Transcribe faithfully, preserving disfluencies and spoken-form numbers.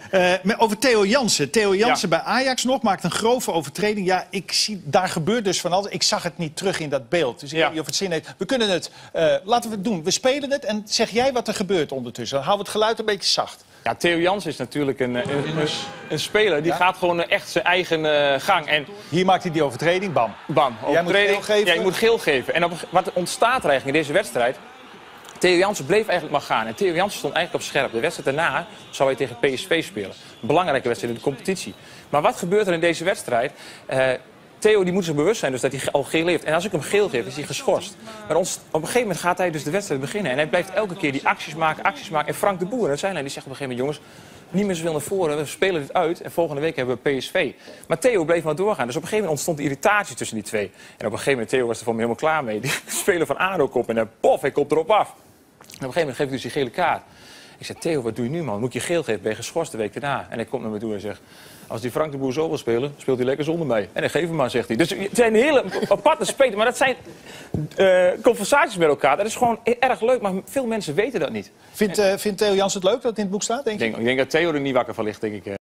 Uh, over Theo Jansen. Theo Jansen ja. bij Ajax nog maakt een grove overtreding. Ja, ik zie, daar gebeurt dus van alles. Ik zag het niet terug in dat beeld. Dus ik ja. weet niet of het zin heeft. We kunnen het, uh, laten we het doen. We spelen het en zeg jij wat er gebeurt ondertussen. Dan houden we het geluid een beetje zacht. Ja, Theo Jansen is natuurlijk een, een, een, een speler. Die ja? gaat gewoon echt zijn eigen uh, gang. En hier maakt hij die overtreding, bam. Bam, overtreding. Jij moet geel geven. Ja, je moet geel geven. En op, wat ontstaat er eigenlijk in deze wedstrijd... Theo Jansen bleef eigenlijk maar gaan. En Theo Jansen stond eigenlijk op scherp. De wedstrijd daarna zou hij tegen P S V spelen. Een belangrijke wedstrijd in de competitie. Maar wat gebeurt er in deze wedstrijd? Uh, Theo die moet zich bewust zijn dus dat hij al geel heeft. En als ik hem geel geef, is hij geschorst. Maar ons, op een gegeven moment gaat hij dus de wedstrijd beginnen. En hij blijft elke keer die acties maken, acties maken. En Frank de Boer, dat zijn hij, die zegt op een gegeven moment... jongens, niet meer zoveel naar voren, we spelen dit uit. En volgende week hebben we P S V. Maar Theo bleef maar doorgaan. Dus op een gegeven moment ontstond irritatie tussen die twee. En op een gegeven moment, Theo was er voor me helemaal klaar mee. Die speler van ADO op en dan pof, hij komt erop af. En op een gegeven moment geeft hij dus die gele kaart. Ik zei, Theo, wat doe je nu, man? Moet ik je geel geven? Ben je geschorst de week daarna? En hij komt naar me toe en zegt... als die Frank de Boer zo wil spelen, speelt hij lekker zonder mij. En dan geef hem maar, zegt hij. Dus het zijn hele aparte spelen. Maar dat zijn uh, conversaties met elkaar. Dat is gewoon erg leuk, maar veel mensen weten dat niet. Vindt, uh, vindt Theo Jansen het leuk dat het in het boek staat, denk je? Ik denk, ik denk dat Theo er niet wakker van ligt, denk ik.